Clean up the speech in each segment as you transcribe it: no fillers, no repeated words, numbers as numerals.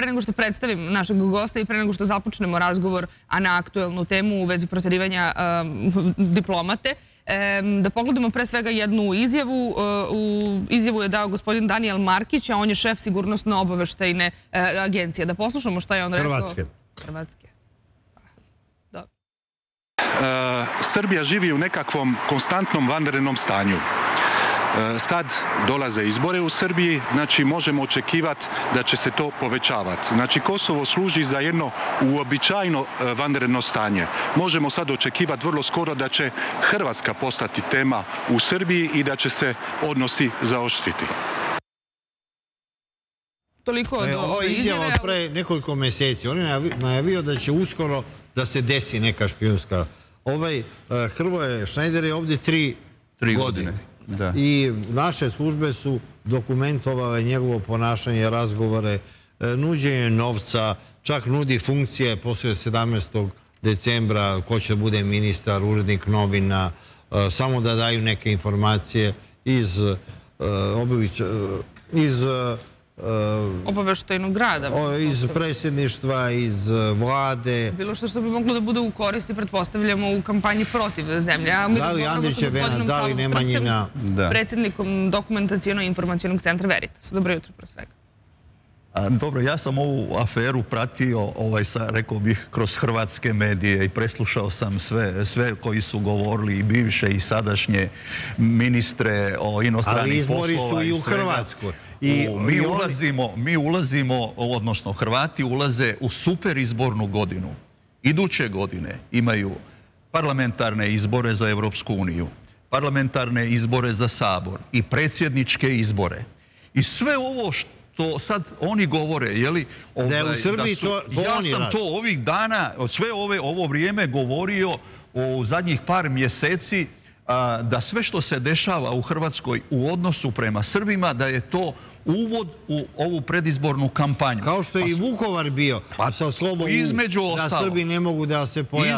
pre nego što predstavim našeg gosta i pre nego što započnemo razgovor, a na aktuelnu temu u vezi proterivanja diplomate, da pogledamo pre svega jednu izjavu. Izjavu je dao gospodin Danijel Markić, a on je šef sigurnosno-obaveštajne agencije. Da poslušamo šta je on rekao. Hrvatske. Srbija živi u nekakvom konstantnom vanrednom stanju. Sad dolaze izbore u Srbiji, znači možemo očekivati da će se to povećavati. Znači Kosovo služi za jedno uobičajeno vanredno stanje. Možemo sad očekivati vrlo skoro da će Hrvatska postati tema u Srbiji i da će se odnosi zaoštriti. Toliko od ove izjava od pre nekoliko mjeseci. On je najavio da će uskoro da se desi neka špijunska. Hrvoje Šnajder je ovdje 3 godine. I naše službe su dokumentovale njegovo ponašanje, razgovore, nuđenje novca, čak nudi funkcije poslije 17. decembra, ko će bude ministar, urednik novina, samo da daju neke informacije iz obaveštajnog grada. Iz predsjedništva, iz vlade. Bilo što bi moglo da bude u koristi, pretpostavljamo, u kampanji protiv zemlje. Da li Andrićevena, da li Nemanjina? Predsjednikom Dokumentacijono-informacijonog centra Veritas. Dobro jutro, pre svega. Dobro, ja sam ovu aferu pratio, rekao bih, kroz hrvatske medije i preslušao sam sve koji su govorili, i bivše i sadašnje ministre o inostranih poslova. Ali izbori su i u Hrvatskoj. Mi ulazimo, odnosno Hrvati ulaze u super izbornu godinu. Iduće godine imaju parlamentarne izbore za Evropsku uniju, parlamentarne izbore za Sabor i predsjedničke izbore. I sve ovo što sad oni govore, jeli, ja sam to ovih dana, sve ovo vrijeme govorio u zadnjih par mjeseci, da sve što se dešava u Hrvatskoj u odnosu prema Srbima, da je to uvod u ovu predizbornu kampanju. Kao što je i Vukovar bio sa slovom da Srbi ne mogu da se pojave.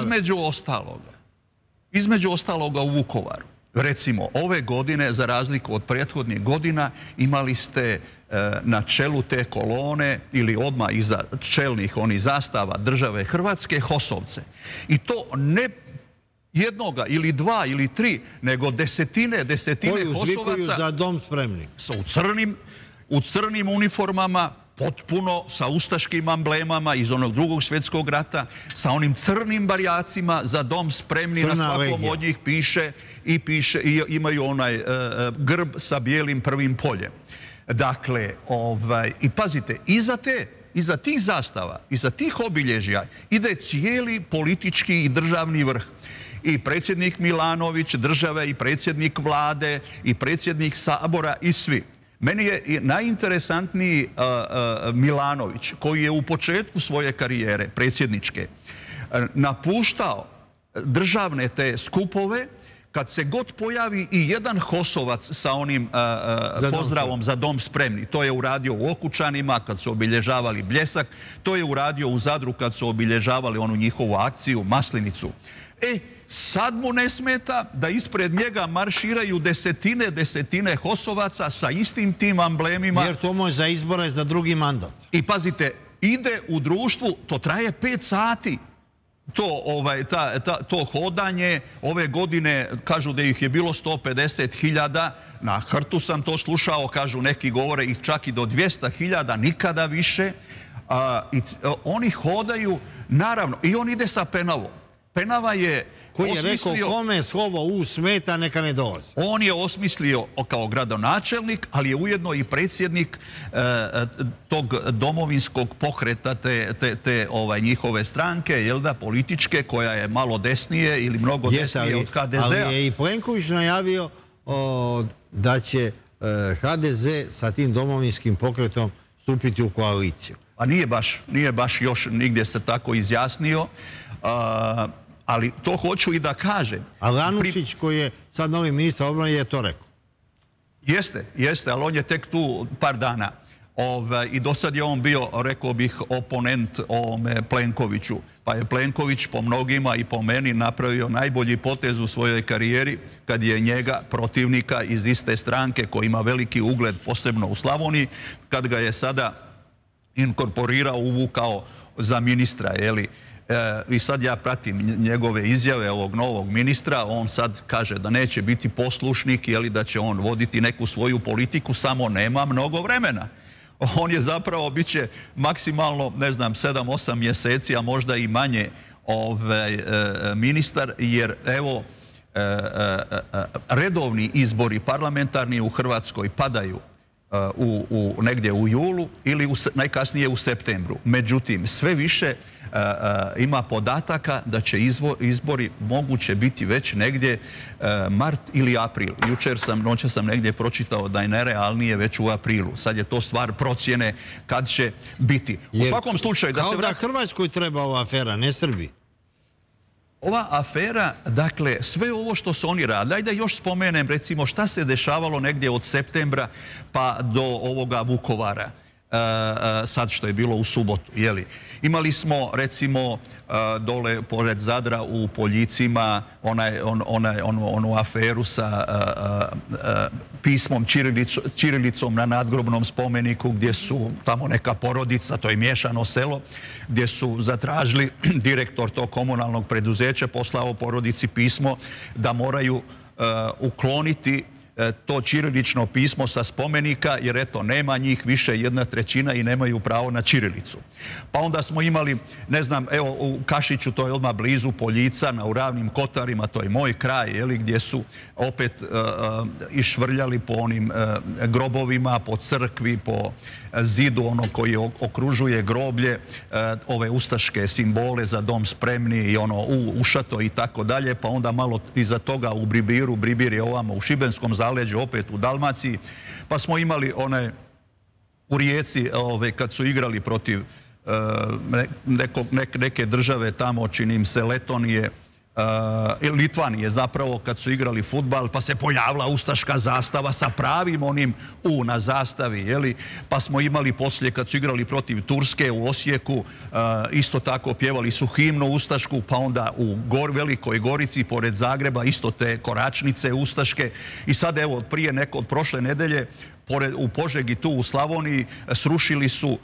Između ostaloga u Vukovaru. Recimo, ove godine, za razliku od prethodnih godina, imali ste na čelu te kolone ili odmah iza čelnih zastava države Hrvatske HOS-ovce. I to ne jednoga ili dva ili tri, nego desetine koji uzvikuju HOS-ovaca za dom spremni. U crnim uniformama, potpuno sa ustaškim amblemama iz onog Drugog svjetskog rata, sa onim crnim barjacima za dom spremni, na svakom od njih piše i imaju onaj grb sa bijelim prvim poljem. Dakle, i pazite, iza tih zastava, iza tih obilježja ide cijeli politički i državni vrh. I predsjednik Milanović države, i predsjednik vlade, i predsjednik Sabora, i svi. Meni je najinteresantniji Milanović, koji je u početku svoje karijere predsjedničke napuštao državne te skupove kad se god pojavi i jedan HOS-ovac sa onim pozdravom za dom spremni. To je uradio u Okučanima kad su obilježavali Bljesak, to je uradio u Zadru kad su obilježavali onu njihovu akciju Maslinicu. Sad mu ne smeta da ispred njega marširaju desetine HOS-ovaca sa istim tim amblemima. Jer to može za izbore za drugi mandat. I pazite, ide u društvu, to traje 5 sati. To hodanje ove godine, kažu da ih je bilo 150.000, na Hrtu sam to slušao, kažu neki govore i čak i do 200.000, nikada više. Oni hodaju, naravno, i on ide sa Penavom. Penava je koji je rekao kome slovo U smeta, neka ne dolazi. On je osmislio kao gradonačelnik, ali je ujedno i predsjednik tog domovinskog pokreta, te njihove stranke, jel da, političke, koja je malo desnije ili mnogo desnije od HDZ-a. Ali je i Plenković najavio da će HDZ sa tim domovinskim pokretom stupiti u koaliciju. A nije baš još nigdje se tako izjasnio. Ali to hoću i da kažem. Ali Anušić, koji je sad novi ministar obrane, je to rekao. Jeste, ali on je tek tu par dana. I do sad je on bio, rekao bih, oponent Plenkoviću. Pa je Plenković po mnogima i po meni napravio najbolji potez u svojoj karijeri kad je njega, protivnika iz iste stranke koji ima veliki ugled, posebno u Slavoniji, kad ga je sada inkorporirao, uvukao za ministra, jeli. I sad ja pratim njegove izjave ovog novog ministra, on sad kaže da neće biti poslušnik, jeli, da će on voditi neku svoju politiku, samo nema mnogo vremena. On je zapravo, bit će maksimalno, ne znam, 7-8 mjeseci, a možda i manje ministar, jer evo, redovni izbori parlamentarni u Hrvatskoj padaju negdje u julu ili najkasnije u septembru. Međutim, sve više ima podataka da će izbori moguće biti već negdje mart ili april. Noće sam negdje pročitao da je nerealnije već u aprilu. Sad je to stvar procjene kad će biti. U svakom slučaju... Kao da Hrvatskoj treba ova afera, ne Srbiji. Ova afera, dakle, sve ovo što su oni radili, ajde još spomenem, recimo, šta se dešavalo negdje od septembra pa do ovoga Vukovara, sad što je bilo u subotu, jeli. Imali smo, recimo, dole pored Zadra u Poljicima onu aferu sa pismom ćirilicom na nadgrobnom spomeniku gdje su tamo neka porodica, to je miješano selo, gdje su zatražili, direktor tog komunalnog preduzeća poslao porodici pismo da moraju ukloniti to ćirilično pismo sa spomenika, jer eto, nema njih više 1/3 i nemaju pravo na ćirilicu. Pa onda smo imali, ne znam, evo u Kašiću, to je odmah blizu Poljica, u Ravnim Kotarima, to je moj kraj, gdje su opet išvrljali po onim grobovima, po crkvi, po zidu ono koji okružuje groblje, ove ustaške simbole za dom spremni i ono ušato i tako dalje, pa onda malo iza toga u Bribiru, Bribir je ovamo u Šibenskom zaleđu, opet u Dalmaciji, pa smo imali one u Rijeci kad su igrali protiv neke države tamo, činim se Letonije, Litvanije zapravo, kad su igrali fudbal, pa se pojavila ustaška zastava sa pravim onim U na zastavi, jeli? Pa smo imali poslije, kad su igrali protiv Turske u Osijeku, isto tako pjevali su himnu ustašku, pa onda u Velikoj Gorici, pored Zagreba, isto te koračnice ustaške. I sad evo, od prošle nedelje, u Požegi, tu u Slavoniji, srušili su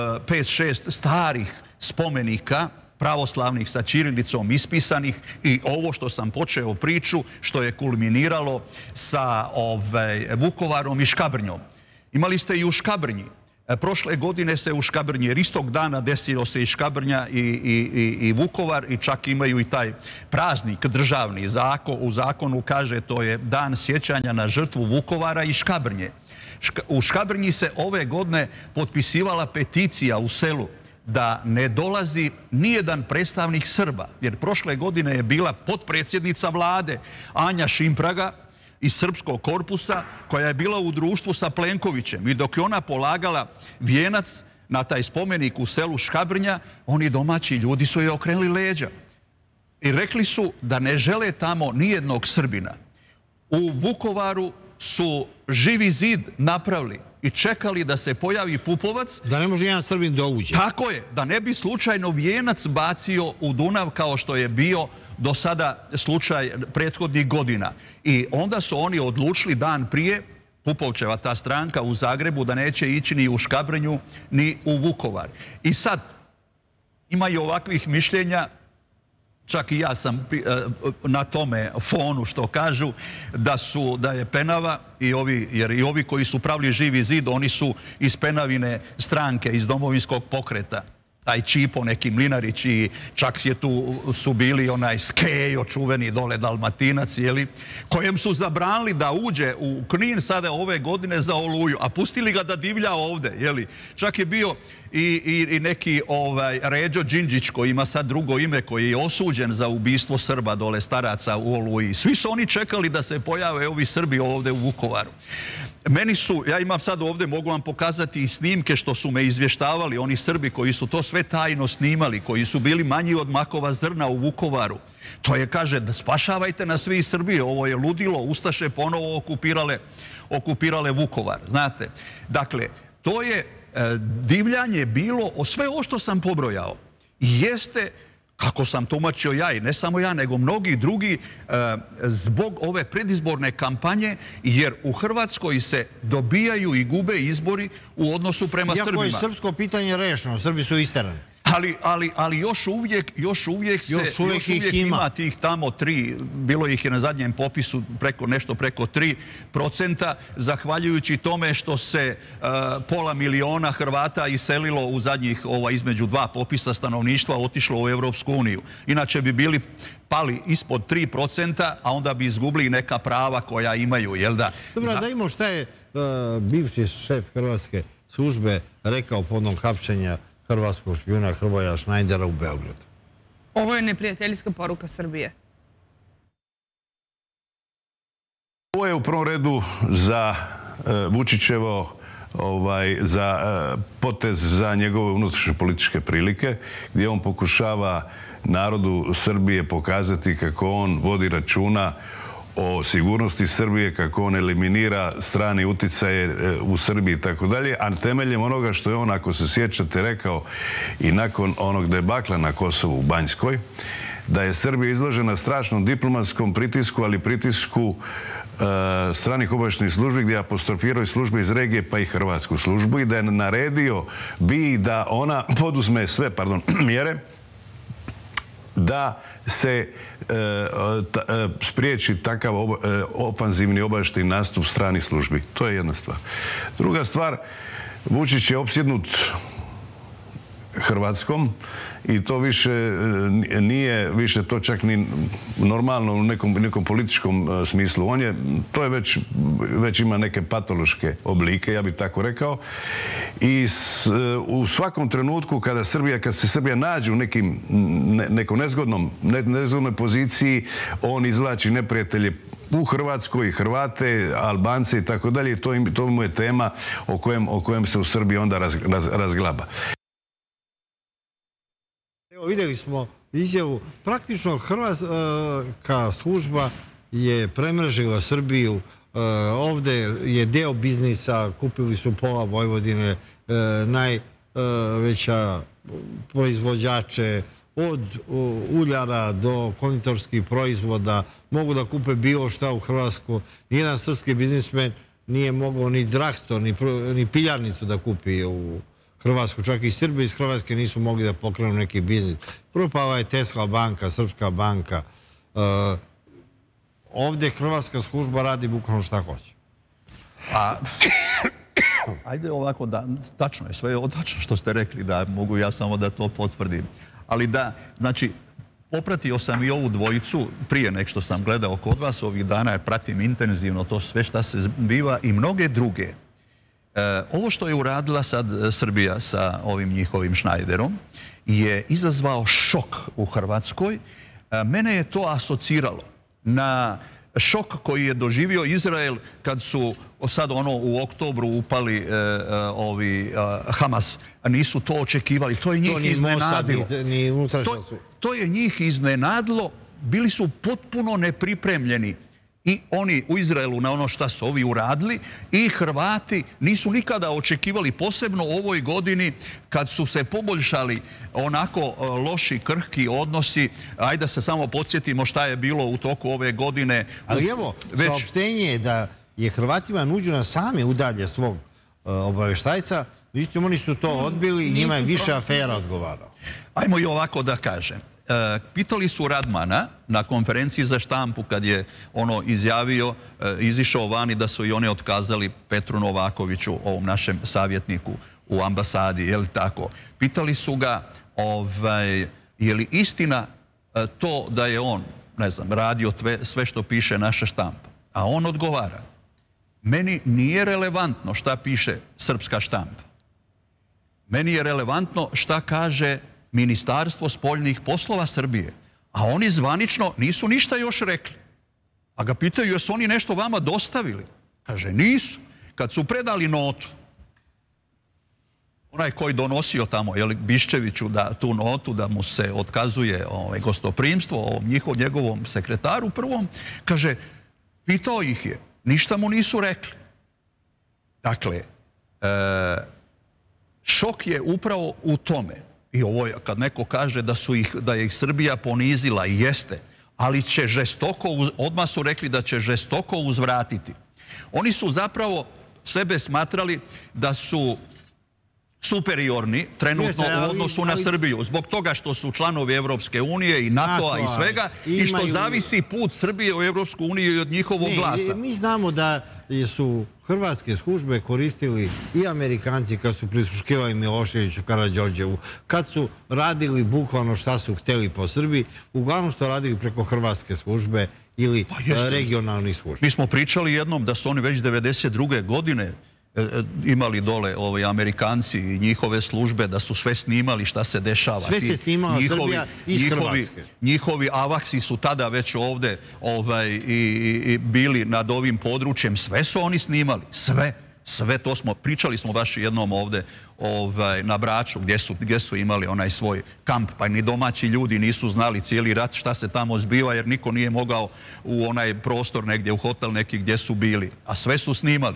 5-6 starih spomenika pravoslavnih sa ćirilicom ispisanih i ovo što sam počeo priču, što je kulminiralo sa Vukovarom i Škabrnjom. Imali ste i u Škabrnji. Prošle godine se u Škabrnji, jer istog dana desilo se i Škabrnja i Vukovar i čak imaju i taj praznik državni. U zakonu kaže to je dan sjećanja na žrtvu Vukovara i Škabrnje. U Škabrnji se ove godine potpisivala peticija u selu da ne dolazi nijedan predstavnik Srba, jer prošle godine je bila potpredsjednica vlade Anja Šimpraga iz Srpskog korpusa, koja je bila u društvu sa Plenkovićem i dok je ona polagala vijenac na taj spomenik u selu Škabrnja, oni domaći ljudi su joj okrenuli leđa i rekli su da ne žele tamo nijednog Srbina. U Vukovaru su Živi zid napravili i čekali da se pojavi Pupovac. Da ne može jedan Srbin da uđe. Tako je, da ne bi slučajno vijenac bacio u Dunav kao što je bio do sada slučaj prethodnih godina. I onda su oni odlučili dan prije, Pupovčeva ta stranka u Zagrebu, da neće ići ni u Škabrnju ni u Vukovar. I sad ima i ovakvih mišljenja, čak i ja sam na tome fonu što kažu da je Penava jer i ovi koji su pravili Živi zid, oni su iz Penavine stranke, iz Domovinskog pokreta. Taj Čipo, neki Mlinarić i čak su bili onaj Skejo, čuveni dole Dalmatinac, kojem su zabranili da uđe u Knin sada ove godine za Oluju, a pustili ga da divlja ovdje. Čak je bio i neki Ređo Đinđić koji ima sad drugo ime, koji je osuđen za ubistvo Srba dole staraca u Oluji. Svi su oni čekali da se pojave ovi Srbi ovdje u Vukovaru. Ja imam sad ovdje, mogu vam pokazati i snimke što su me izvještavali, oni Srbi koji su to sve tajno snimali, koji su bili manji od makova zrna u Vukovaru. To je, kaže, da spašavajte nas svi iz Srbije, ovo je ludilo, ustaše ponovo okupirale Vukovar, znate. Dakle, to je divljanje bilo, sve ovo što sam pobrojao, jeste kako sam tumačio ja i ne samo ja, nego mnogi drugi, zbog ove predizborne kampanje, jer u Hrvatskoj se dobijaju i gube izbori u odnosu prema Srbima. Iako je srpsko pitanje rešeno, Srbi su isterani. Ali još uvijek ima tih tamo 3, bilo ih je na zadnjem popisu nešto preko 3%, zahvaljujući tome što se pola miliona Hrvata iselilo u zadnjih između 2 popisa stanovništva, otišlo u Evropsku uniju. Inače bi bili pali ispod 3%, a onda bi izgubili neka prava koja imaju, jel da? Dobro, da imamo šta je bivši šef Hrvatske službe rekao povodom hapšenja hrvatskog špijuna Hrvoja Šnajdera u Beogradu. Ovo je neprijateljska poruka Srbije. Ovo je u prvom redu za Vučićevo za potez za njegove unutrašnje političke prilike, gdje on pokušava narodu Srbije pokazati kako on vodi računa o sigurnosti Srbije, kako on eliminira strani uticaje u Srbiji i tako dalje, a temeljem onoga što je on, ako se sjećate, rekao i nakon onog debakla na Kosovu u Banjskoj, da je Srbija izložena strašnom diplomatskom pritisku, ali pritisku stranih obavještajnih službi, gdje apostrofiraju službe iz regije pa i hrvatsku službu, i da je naredio bi da ona poduzme sve, mjere da se spriječi takav ofanzivni obavještajni nastup stranih službi. To je jedna stvar. Druga stvar, Vučić je opsjednut Hrvatskom i to više nije to čak ni normalno u nekom političkom smislu. To je već ima neke patološke oblike, ja bih tako rekao. I u svakom trenutku kad se Srbija nađe u nekoj nezgodnoj poziciji, on izvlači neprijatelje u Hrvatskoj, Hrvate, Albance i tako dalje. To mu je tema o kojem se u Srbiji onda razglaba. Evo, vidjeli smo izjavu. Praktično Hrvatska služba je premrežila Srbiju. Ovdje je deo biznisa, kupili su pola Vojvodine, najveća proizvođače od uljara do konditorskih proizvoda, mogu da kupe bilo šta u Hrvatsku. Nijedan srpski biznismen nije mogao ni drugstore, ni piljarnicu da kupi u Hrvatsku. Čak i Srbi iz Hrvatske nisu mogli da pokrenu neki biznis. Propala je Tesla banka, Srpska banka. Ovdje hrvatska služba radi bukvalno šta hoće. Ajde ovako, da, tačno je, sve je tačno što ste rekli, da mogu ja samo da to potvrdim. Ali da, znači, popratio sam i ovu dvojicu prije nek što sam gledao kod vas, ovih dana jer pratim intenzivno to sve šta se zbiva i mnoge druge. Ovo što je uradila sad Srbija sa ovim njihovim Šnajderom je izazvao šok u Hrvatskoj. Mene je to asociralo na šok koji je doživio Izrael kad su sad u oktobru upali Hamas. Nisu to očekivali. To je njih iznenadilo. To je njih iznenadilo. Bili su potpuno nepripremljeni. I oni u Izraelu na ono šta su ovi uradili, i Hrvati nisu nikada očekivali, posebno u ovoj godini kad su se poboljšali onako loši, krhki odnosi. Ajde da se samo podsjetimo šta je bilo u toku ove godine. Ali evo, saopštenje je da je Hrvatima nuđeno sami udalje svog obavještajca. Međutim, oni su to odbili i njima je više afera odgovarao. Ajmo i ovako da kažem. Pitali su Radmana na konferenciji za štampu kad je ono izjavio, izišao vani da su i oni otkazali Petru Novakoviću, ovom našem savjetniku u ambasadi, je li tako? Pitali su ga je li istina to da je on, ne znam, radio sve što piše naša štampa. A on odgovara, meni nije relevantno šta piše srpska štampa. Meni je relevantno šta kaže Ministarstvo spoljnih poslova Srbije. A oni zvanično nisu ništa još rekli. A ga pitaju, jesu oni nešto vama dostavili? Kaže, nisu. Kad su predali notu, onaj koji donosio tamo, Biščeviću, tu notu da mu se otkazuje gostoprimstvo, njegovom sekretaru prvom, kaže, pitao ih je, ništa mu nisu rekli. Dakle, šok je upravo u tome. i ovo kad neko kaže da je ih Srbija ponizila, i jeste, ali će žestoko, odmah su rekli da će žestoko uzvratiti. Oni su zapravo sebe smatrali da su superiorni trenutno u odnosu na Srbiju, zbog toga što su članovi Evropske unije i NATO-a i svega, i što zavisi put Srbije u Evropsku uniju i od njihovog glasa. Mi znamo da su hrvatske službe koristili i Amerikanci kad su prisluškivali Miloševiću, Karađorđevu, kad su radili bukvalno šta su hteli po Srbiji, uglavnom su to radili preko hrvatske službe ili regionalnih službi. Mi smo pričali jednom da su oni već 92. godine imali dole Amerikanci i njihove službe, da su sve snimali šta se dešava. Sve se snimala Srbija iz Hrvatske. Njihovi avaksi su tada već ovde i bili nad ovim područjem. Sve su oni snimali. Sve to smo, pričali smo baš jednom ovde na Braču, gdje su imali onaj svoj kamp, pa ni domaći ljudi nisu znali cijeli rat šta se tamo zbiva, jer niko nije mogao u onaj prostor negdje, u hotel neki gdje su bili. A sve su snimali.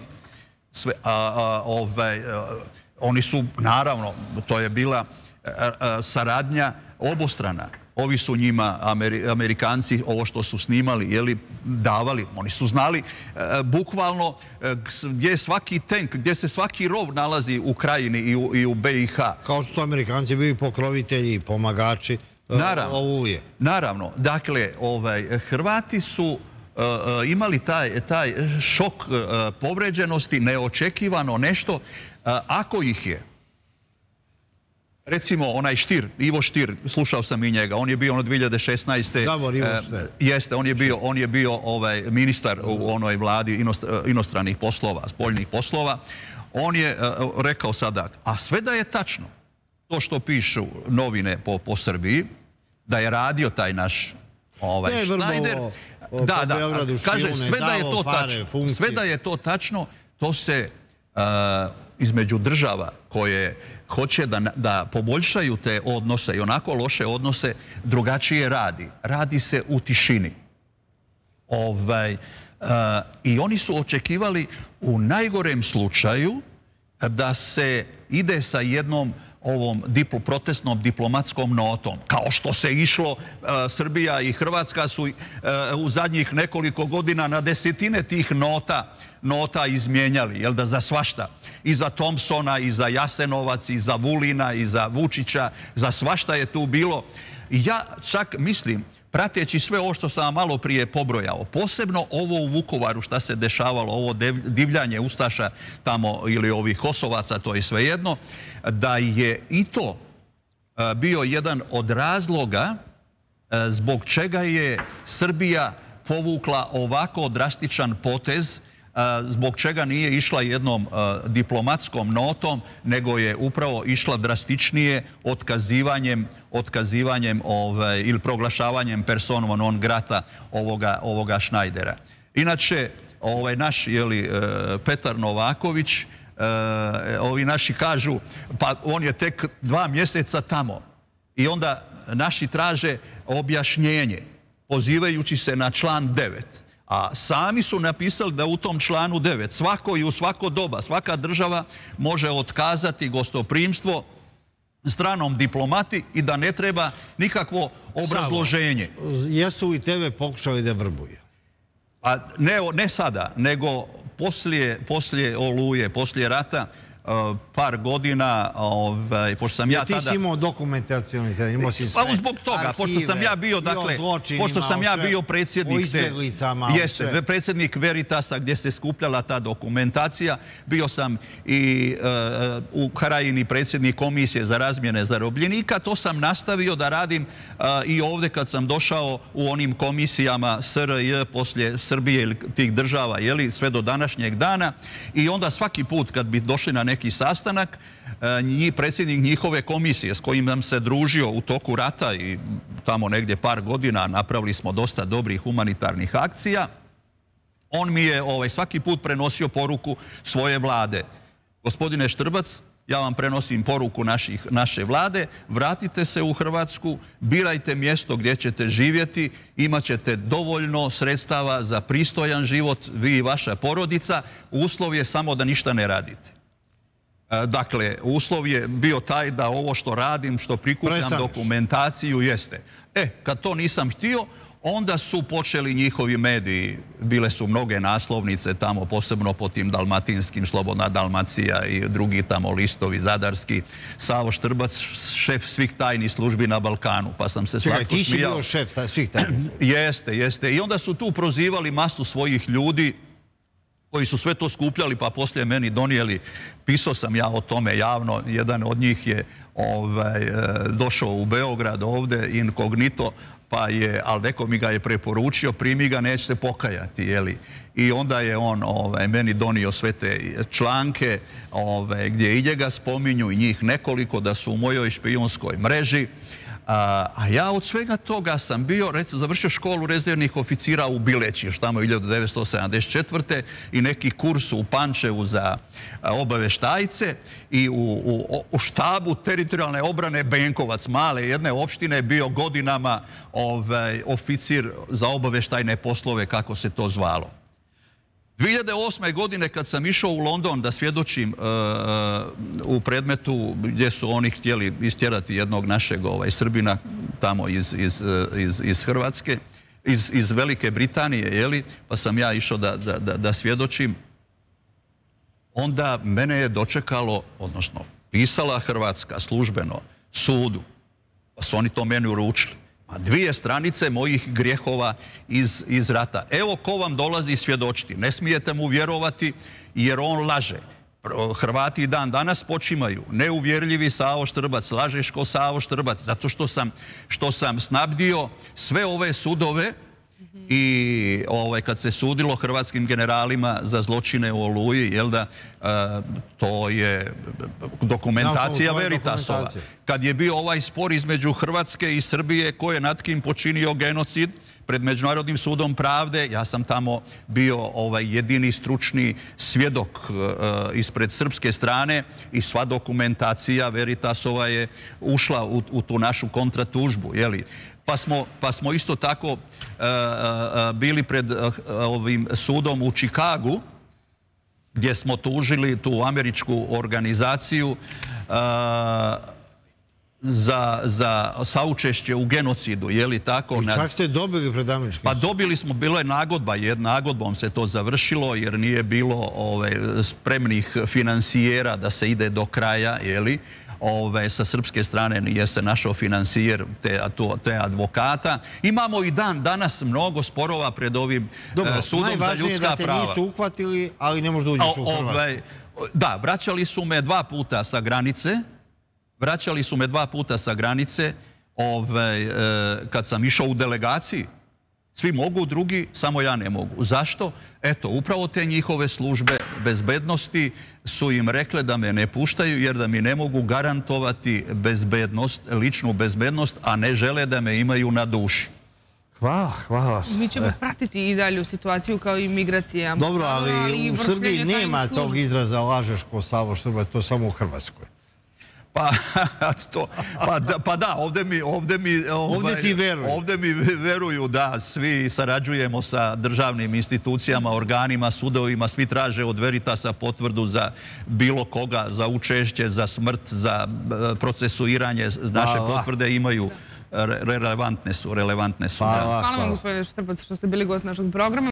Oni su, naravno, to je bila saradnja obostrana. Ovi su njima, Amerikanci, ovo što su snimali, davali. Oni su znali bukvalno gdje je svaki tank, gdje se svaki rov nalazi u Krajini i u BiH. Kao što su Amerikanci bili pokrovitelji i pomagači Oluje. Naravno. Dakle, Hrvati su imali taj šok povređenosti, neočekivano nešto. Ako ih je, recimo onaj Stier, Ivo Stier, slušao sam i njega, on je bio 2016. Davor Ivo Stier. Jeste, on je bio ministar u onoj vladi inostranih poslova, spoljnih poslova. On je rekao sada, a sve da je tačno to što pišu novine po Srbiji, da je radio taj naš Schneider. Da, kaže, sve da je to tačno, to se između država koje hoće da poboljšaju te odnose i onako loše odnose drugačije radi. Radi se u tišini. I oni su očekivali u najgorem slučaju da se ide sa jednom ovom protestnom diplomatskom notom. Kao što se išlo, Srbija i Hrvatska su u zadnjih nekoliko godina na desetine tih nota izmijenjali, jel da, za svašta. I za Thompsona, i za Jasenovac, i za Vulina, i za Vučića, za svašta je tu bilo. I ja čak mislim, prateći sve ovo što sam malo prije pobrojao, posebno ovo u Vukovaru šta se dešavalo, ovo divljanje ustaša tamo ili ovih Kosovaca, to je svejedno, da je i to bio jedan od razloga zbog čega je Srbija povukla ovako drastičan potez, zbog čega nije išla jednom diplomatskom notom, nego je upravo išla drastičnije otkazivanjem ili proglašavanjem persona non grata ovoga Schneidera. Inače, naš Petar Novaković, ovi naši kažu, pa on je tek 2 mjeseca tamo. I onda naši traže objašnjenje, pozivajući se na član 9. A sami su napisali da u tom članu 9 svako i u svako doba, svaka država može otkazati gostoprimstvo stranom diplomati i da ne treba nikakvo obrazloženje. Jesu li tebe pokušali da vrbuju? Ne sada, nego poslije Oluje, poslije rata, par godina, pošto sam ja tada... Ti si imao dokumentacioni, imao si sve arhive, zbog toga, pošto sam ja bio predsjednik Veritasa gdje se skupljala ta dokumentacija, bio sam i u Krajini predsjednik komisije za razmjene zarobljenika, to sam nastavio da radim i ovdje kad sam došao u onim komisijama SRJ poslije Srbije ili tih država, sve do današnjeg dana, i onda svaki put kad bi došli na neki sastanak, predsjednik njihove komisije s kojim nam se družio u toku rata i tamo negdje par godina, napravili smo dosta dobrih humanitarnih akcija, on mi je svaki put prenosio poruku svoje vlade. Gospodine Štrbac, ja vam prenosim poruku naše vlade, vratite se u Hrvatsku, birajte mjesto gdje ćete živjeti, imat ćete dovoljno sredstava za pristojan život, vi i vaša porodica, uslov je samo da ništa ne radite. Dakle, uslov je bio taj da ovo što radim, što prikupljam dokumentaciju, jeste. Kad to nisam htio, onda su počeli njihovi mediji, bile su mnoge naslovnice tamo, posebno po tim dalmatinskim, Slobodna Dalmacija i drugi tamo listovi zadarski. Savo Štrbac, šef svih tajnih službi na Balkanu, pa sam se slatko smijao. Čekaj, ti si bio šef svih tajnih službi? Jeste. I onda su tu prozivali masu svojih ljudi koji su sve to skupljali, pa poslije meni donijeli. Pisao sam ja o tome javno. Jedan od njih je došao u Beograd ovdje inkognito, ali neko mi ga je preporučio, primi ga, neće se pokajati, jeli. I onda je on meni donio sve te članke gdje i njega spominju i njih nekoliko da su u mojoj špijunskoj mreži. A ja od svega toga sam bio, recimo, završio školu rezervnih oficira u Bileći, još tamo 1974. i neki kurs u Pančevu za obavještajce i u štabu teritorijalne obrane Benkovac, male jedne opštine, je bio godinama oficir za obavještajne poslove, kako se to zvalo. 2008. godine kad sam išao u London da svjedočim u predmetu gdje su oni htjeli istjerati jednog našeg Srbina tamo iz Hrvatske, iz Velike Britanije, jeli, pa sam ja išao da svjedočim, onda mene je dočekalo, odnosno pisala Hrvatska službeno sudu, pa su oni to meni uručili. 2 stranice mojih grijehova iz rata. Evo ko vam dolazi svjedočiti. Ne smijete mu vjerovati jer on laže. Hrvati dan danas počimaju. Neuvjerljivi Savo Štrbac, lažeš ko Savo Štrbac. Zato što sam snabdio sve ove sudove i kad se sudilo hrvatskim generalima za zločine u Oluji, jel da, to je dokumentacija Veritasova. Kad je bio ovaj spor između Hrvatske i Srbije ko je nad kim počinio genocid pred Međunarodnim sudom pravde, ja sam tamo bio jedini stručni svjedok ispred srpske strane i sva dokumentacija Veritasova je ušla u tu našu kontratužbu, jeli. Pa smo isto tako bili pred ovim sudom u Čikagu, gdje smo tužili tu američku organizaciju za saučešće u genocidu, je li tako? I čak ste dobili pred američkim sudom? Pa dobili smo, bila je nagodba, nagodbom se to završilo jer nije bilo spremnih finansijera da se ide do kraja, je li? Sa srpske strane nije se našao financijer te advokata. Imamo i dan danas mnogo sporova pred ovim sudom za ljudska prava. Najvažnije je da te nisu uhvatili, ali ne možeš da uđeš u Hrvatsku. Da, vraćali su me 2 puta sa granice. Kad sam išao u delegaciji. Svi mogu, drugi, samo ja ne mogu. Zašto? Eto, upravo te njihove službe bezbednosti su im rekle da me ne puštaju jer da mi ne mogu garantovati bezbednost, ličnu bezbednost, a ne žele da me imaju na duši. Hvala. Mi ćemo pratiti i dalju situaciju kao i migracije. Dobro, ali u Srbiji nema tog izraza lažeš ko Savo Štrbac, to samo u Hrvatskoj. Pa da, ovdje mi veruju da svi sarađujemo sa državnim institucijama, organima, sudovima, svi traže od Veritasa potvrdu za bilo koga, za učešće, za smrt, za procesuiranje. Naše potvrde imaju, relevantne su. Hvala vam, gospodine Štrbac, što ste bili gost našeg programa.